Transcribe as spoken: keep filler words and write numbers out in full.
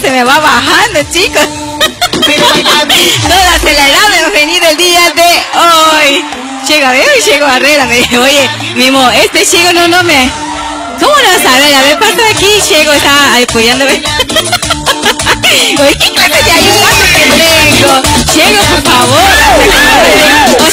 se me va bajando, chicos. Toda acelerada hemos venido el día de hoy. Llego a ver y llego a Herrera. Me dice, oye, Mimo, este chico no, no me... ¿Cómo no sabe? A ver, pasa aquí, llego, está apoyándome. Oye, ¿qué clase de ayuda que tengo? Llego, por favor. O